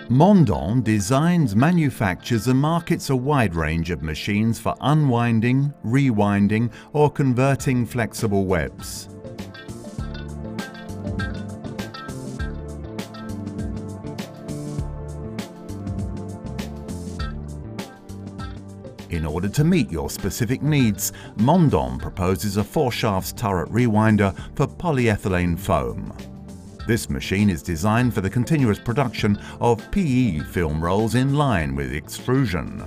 Mondon designs, manufactures and markets a wide range of machines for unwinding, rewinding or converting flexible webs. In order to meet your specific needs, Mondon proposes a 4-shafts turret rewinder for polyethylene foam. This machine is designed for the continuous production of PE film rolls in line with extrusion.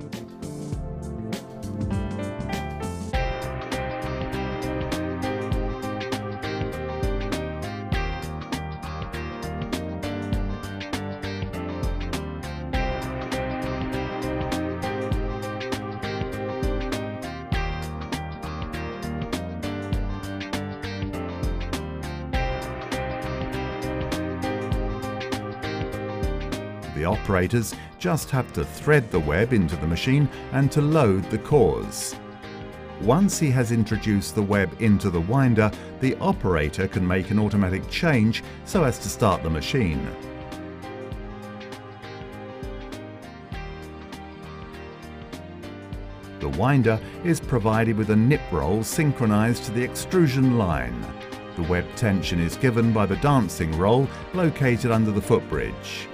The operators just have to thread the web into the machine and to load the cores. Once he has introduced the web into the winder, the operator can make an automatic change so as to start the machine. The winder is provided with a nip roll synchronized to the extrusion line. The web tension is given by the dancing roll located under the footbridge.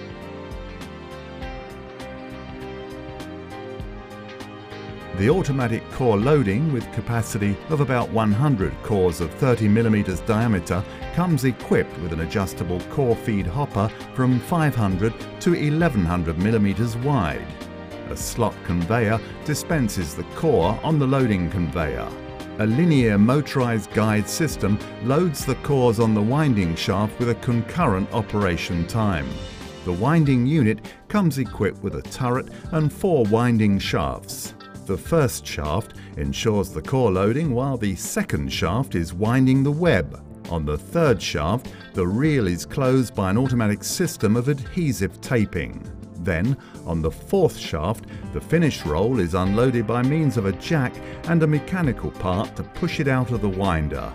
The automatic core loading, with capacity of about 100 cores of 30 mm diameter, comes equipped with an adjustable core feed hopper from 500 to 1100 mm wide. A slot conveyor dispenses the core on the loading conveyor. A linear motorized guide system loads the cores on the winding shaft with a concurrent operation time. The winding unit comes equipped with a turret and 4 winding shafts. The first shaft ensures the core loading, while the second shaft is winding the web. On the third shaft, the reel is closed by an automatic system of adhesive taping. Then, on the fourth shaft, the finish roll is unloaded by means of a jack and a mechanical part to push it out of the winder.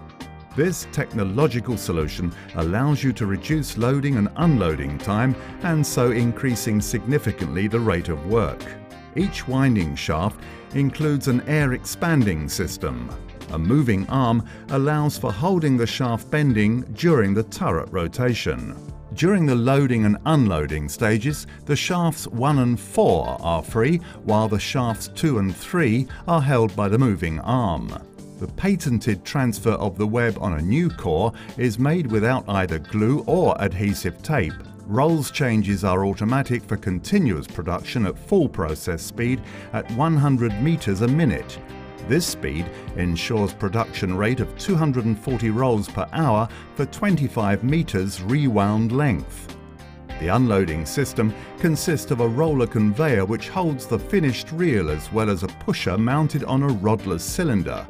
This technological solution allows you to reduce loading and unloading time, and so increasing significantly the rate of work. Each winding shaft includes an air expanding system. A moving arm allows for holding the shaft bending during the turret rotation. During the loading and unloading stages, the shafts 1 and 4 are free, while the shafts 2 and 3 are held by the moving arm. The patented transfer of the web on a new core is made without either glue or adhesive tape. Rolls changes are automatic for continuous production at full process speed at 100 meters a minute. This speed ensures production rate of 240 rolls per hour for 25 meters rewound length. The unloading system consists of a roller conveyor which holds the finished reel, as well as a pusher mounted on a rodless cylinder.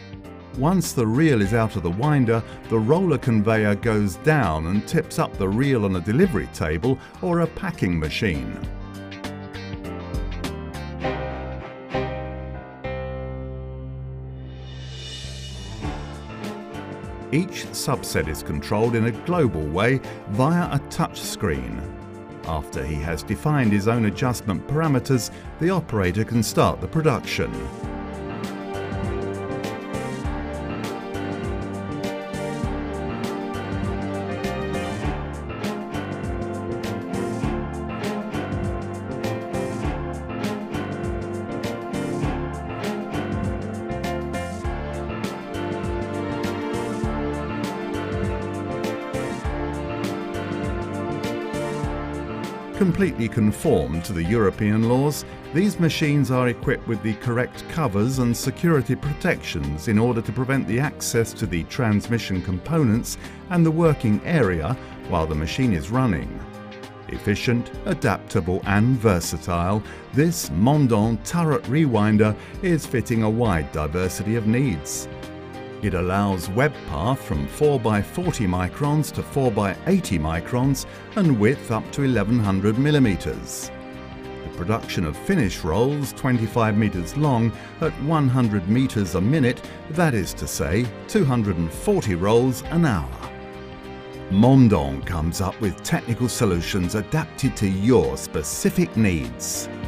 Once the reel is out of the winder, the roller conveyor goes down and tips up the reel on a delivery table or a packing machine. Each subset is controlled in a global way via a touch screen. After he has defined his own adjustment parameters, the operator can start the production. Completely conform to the European laws, these machines are equipped with the correct covers and security protections in order to prevent the access to the transmission components and the working area while the machine is running. Efficient, adaptable and versatile, this Mondon turret rewinder is fitting a wide diversity of needs. It allows web path from 4 by 40 microns to 4 by 80 microns and width up to 1100 millimeters. The production of finish rolls 25 meters long at 100 meters a minute, that is to say 240 rolls an hour. Mondong comes up with technical solutions adapted to your specific needs.